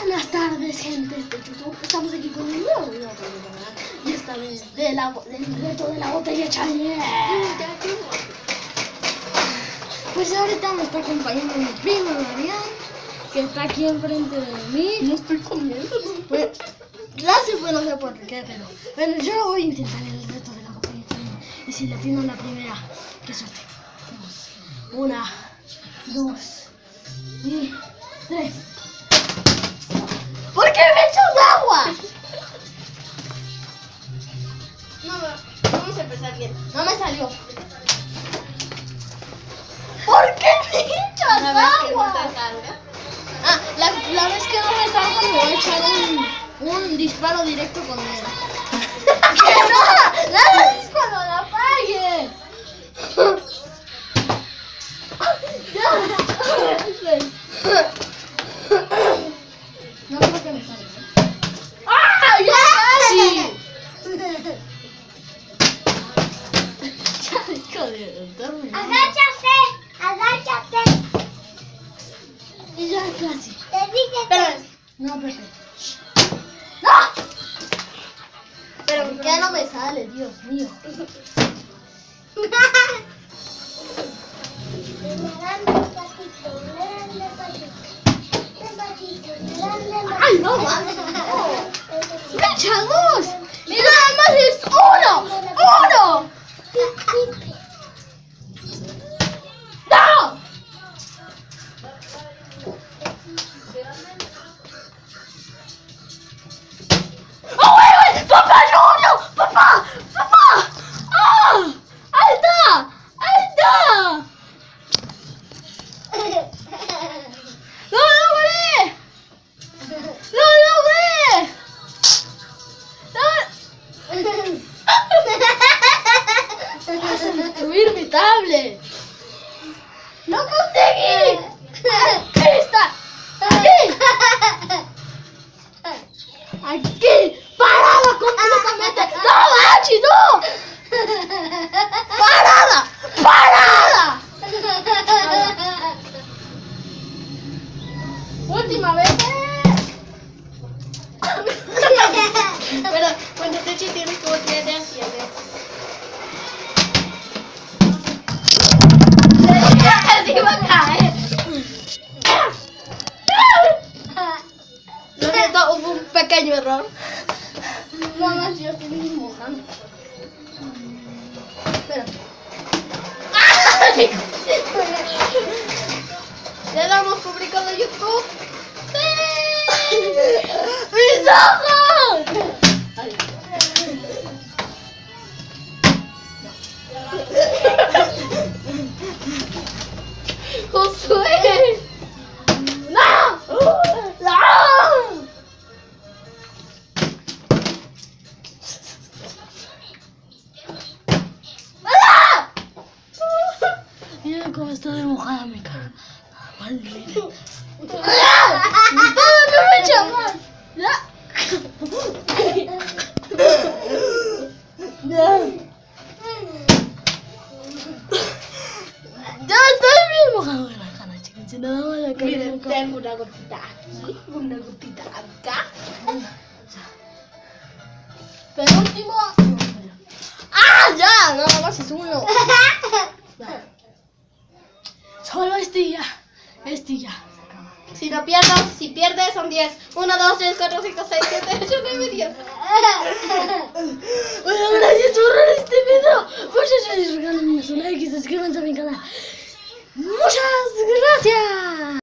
Buenas tardes, gentes de YouTube. Estamos aquí con un nuevo video para mi canal. Y esta vez del reto de la botella challenge. Pues ahorita me está acompañando mi primo Marian, que está aquí enfrente de mí. No estoy comiendo. Pues, gracias, pues no sé por qué, pero bueno, yo lo voy a intentar el reto de la botella challenge. Y si le atino la primera, qué suerte. Una, dos y tres. ¿Por qué me echas agua? No, vamos a empezar bien. No me salió. ¿Por qué me echas Una vez que no agua? te salga. Ah, la vez que no me salga me voy a echar un disparo directo con él. ¡Que no! ¡Nada es cuando la apague! No creo que me salga. ¡Ah! ¡Ya casi! Ya dejo de terminar. Agáchate, agáchate. Y ya casi. Te dije Pero, no, Pepe. ¡No! Pero ¿por qué no me sale, Dios mío? ¡Ay, no, mames! ¡Me echa dos! ¡Y nada más es uno! ¡Uno! ¡No! ¡Oh, güey! ¡Papá, no! ¡Papá! ¡Papá! ¡Ah! ¡Ahí está! ¡Ahí está! ¡No lo logré! ¡Lo logré! ¡Vas a destruir mi tablet! ¡Lo conseguí! ¡Aquí está! ¡Aquí! ¡Aquí! ¡Parada completamente! ¡No, Hachi, no! ¡Parada! ¡Parada! Última vez. Pero cuando te eches tienes que voltear hacia ver. ¡Se iba a caer! Lo siento, hubo un pequeño error. No, más yo estoy mojando. Espera. ¿Ya lo hemos publicado en YouTube? ¡Mis ojos! Ay. ¡Josué! ¡No! ¡No! Mira cómo está de mojada mi cara. Maldita. ¡Todo no me echa más! Ya estoy bien mojado de la cara, chicos. Si nada más la cara. Miren, tengo una gotita aquí, una gotita acá. Penúltimo. ¡Ah! Ya, nada más es uno. Ya. Solo este ya. Este ya. Si no pierdo, si pierdes son 10. 1, 2, 3, 4, 5, 6, 7, 8, 9, 10. Bueno, gracias por ver este video. Muchas gracias, regálenme su like y suscríbanse a mi canal. Muchas gracias.